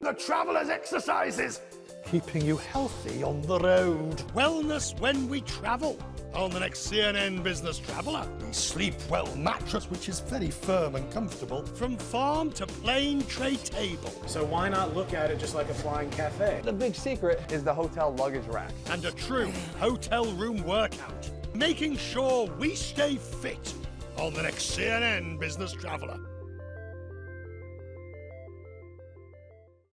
The traveller's exercises, keeping you healthy on the road. Wellness when we travel on the next CNN Business Traveller. The Sleep Well mattress, which is very firm and comfortable. From farm to plain tray table. So why not look at it just like a flying cafe? The big secret is the hotel luggage rack. And a true hotel room workout. Making sure we stay fit on the next CNN Business Traveller.